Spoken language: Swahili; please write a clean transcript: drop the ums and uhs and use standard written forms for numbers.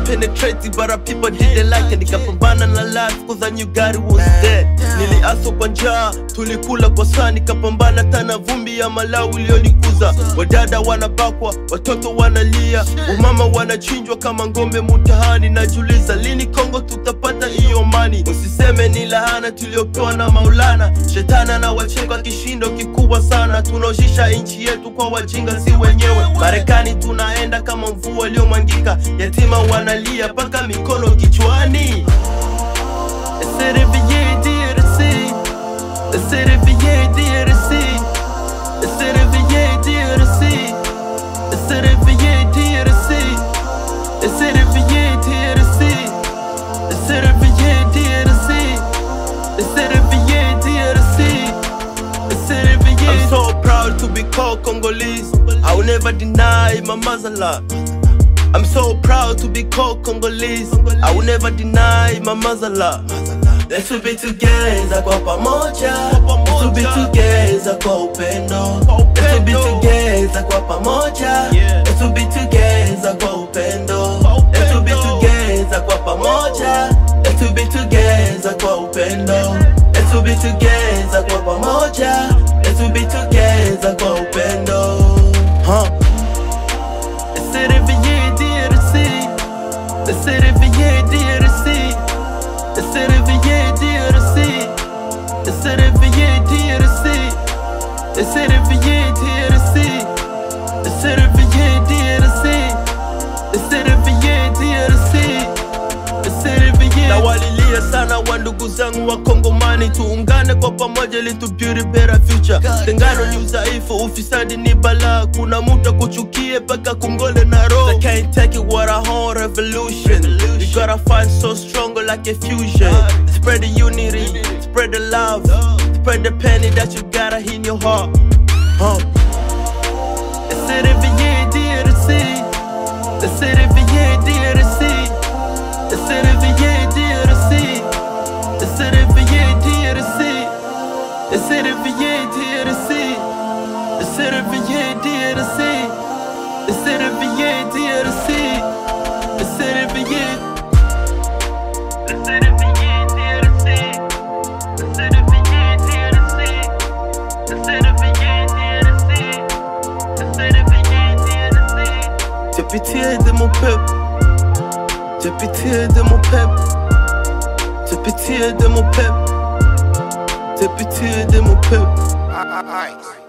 penetrating, but our people didn't like it. Nikapambana na life cause I knew God was dead. Niliaso kwa njaa, tulikula kwa saa. Nikapambana tana vumbi ya Malawi iliyonikuza. Wadada wanabakwa, watoto wanalia, wamama wanachinjwa kama ngombe mutahani. Najiuliza lini Kongo tutapata hiyo amani? Usiseme ni lahana tuliopewa na Maulana. Shetana na wachenga kishindo kikubwa sana. Tunaoshisha inchi yetu kwa wajinga si wenyewe. Marekani tunaenda kama mvua iliyomwangika. Yatima wanalia paka mikono kichwani. I'm so proud to be called Congolese. I will never deny my motherland. I'm so proud to be called Congolese. I will never deny my motherland. Let's be together kwa pamoja. Let's be together kwa upendo. Let's be together kwa pamoja. Let's be together kwa upendo. Let's be together kwa pamoja. Let's be together kwa upendo. Let's be together kwa pamoja. Let's be together kwa upendo. Na walilia sana wandugu zangu wa Kongomani. Tuungane kwa pamoja ili tu build a better future. Tengano ni udhaifu, ufisadi ni balaa. Kuna mtu kuchukie paka kungole na roho. I can't take it what I want, revolution. We gotta fight so strong like a fusion. Spread the unity, spread the love, spread the penny that you gotta in your heart. J'ai pitié de mon peuple. J'ai pitié de mon peuple. J'ai pitié de mon peuple. J'ai pitié de mon peuple.